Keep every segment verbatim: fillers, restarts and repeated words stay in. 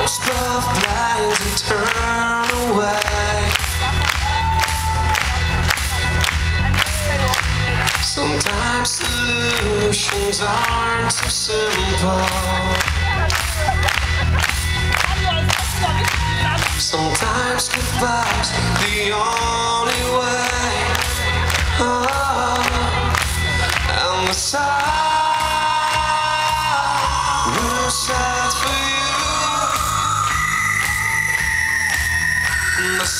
Most love blinds and turn away. Sometimes solutions aren't so simple. Sometimes goodbye's the only way. Oh, and the side will sad for you. And the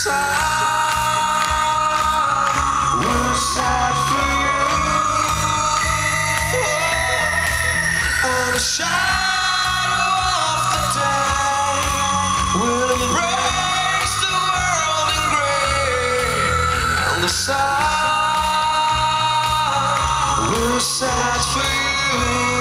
side will sad for you. And the shadow of the day will embrace the world in grey. And the side will sad for you.